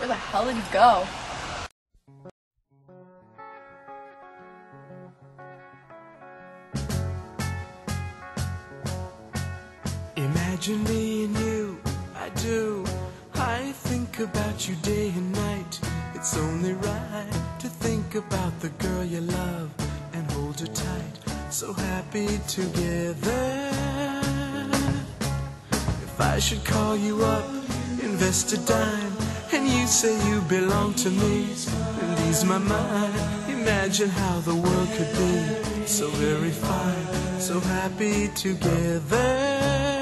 Where the hell did he go? Imagine me and you, I do. I think about you day and night. It's only right to think about the girl you love and hold her tight. So happy together. If I should call you up, invest a dime, and you say you belong to me, and ease my mind. Imagine how the world could be so very fine, so happy together.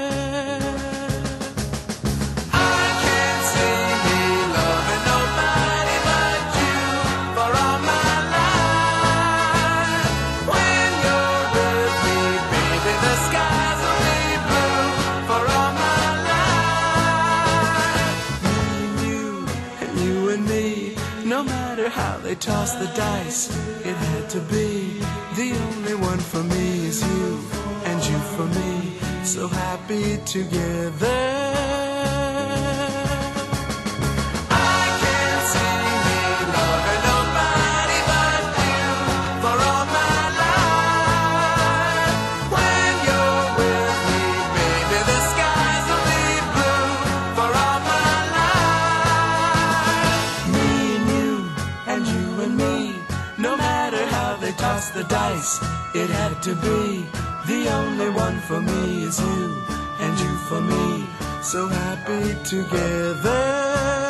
No matter how they toss the dice, it had to be. The only one for me is you, and you for me, so happy together. No matter how they toss the dice, it had to be. The only one for me is you, and you for me, so happy together.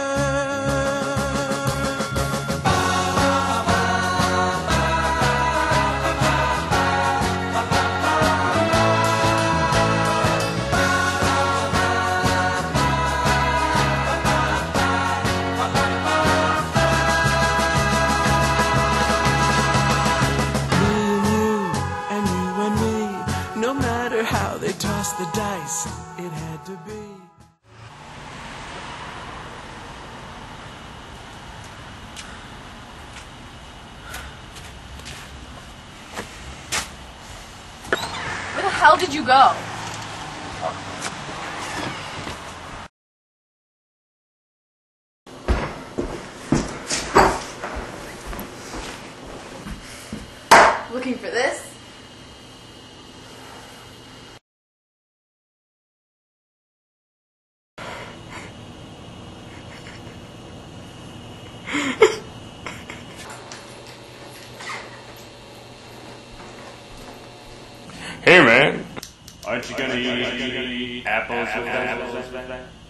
No matter how they toss the dice, it had to be. Where the hell did you go? Looking for this? Hey man, aren't you gonna eat apples with that?